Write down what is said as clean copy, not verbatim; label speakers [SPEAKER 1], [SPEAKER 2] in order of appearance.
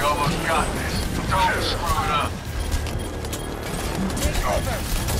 [SPEAKER 1] almost got this. Don't screw it up.
[SPEAKER 2] Take cover.